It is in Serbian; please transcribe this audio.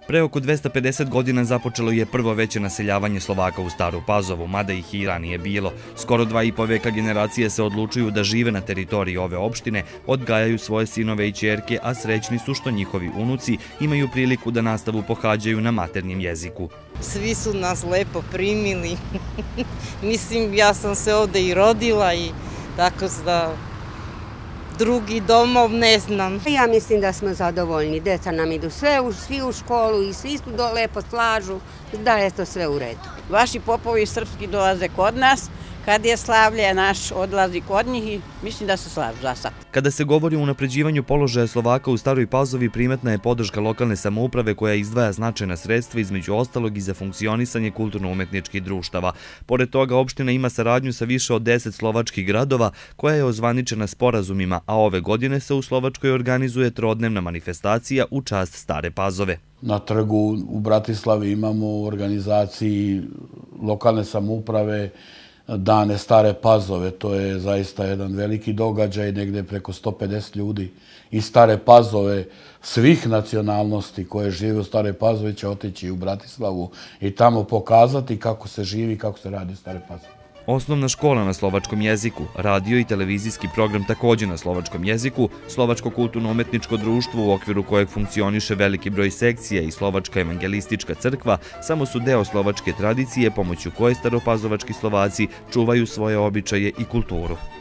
Pre oko 250 godina započelo je prvo veće naseljavanje Slovaka u Staru Pazovu, mada ih i ranije bilo. Skoro 2,5 veka generacije se odlučuju da žive na teritoriji ove opštine, odgajaju svoje sinove i ćerke, a srećni su što njihovi unuci imaju priliku da nastavu pohađaju na maternjem jeziku. Svi su nas lepo primili. Mislim, ja sam se ovde i rodila i tako da drugi domov ne znam. Ja mislim da smo zadovoljni. Deca nam idu svi u školu i svi su lepo slažu, da je to sve u redu. Vaši popovi srpski dolaze kod nas, kad je slavlje naš odlazi kod njih i mislim da se slažu za sad. Kada se govori o unapređivanju položaja Slovaka u Staroj Pazovi, primetna je podrška lokalne samouprave koja izdvaja značajna sredstva, između ostalog i za funkcionisanje kulturno-umetničkih društava. Pored toga, opština ima saradnju sa više od 10 slovačkih gradova koja je ozvaničena sporazumima, a ove godine se u Slovačkoj organizuje trodnevna manifestacija u čast Stare Pazove. Na trgu u Bratislavi imamo u organizaciji lokalne samouprave Dane Stare Pazove. To je zaista jedan veliki događaj, negde preko 150 ljudi iz Stare Pazove, svih nacionalnosti koje žive u Stare Pazove će otići u Bratislavu i tamo pokazati kako se živi i kako se radi u Stare Pazove. Osnovna škola na slovačkom jeziku, radio i televizijski program također na slovačkom jeziku, Slovačko kulturno-umetničko društvo u okviru kojeg funkcioniše veliki broj sekcija i Slovačka evangelistička crkva samo su deo slovačke tradicije pomoću koje staropazovački Slovaci čuvaju svoje običaje i kulturu.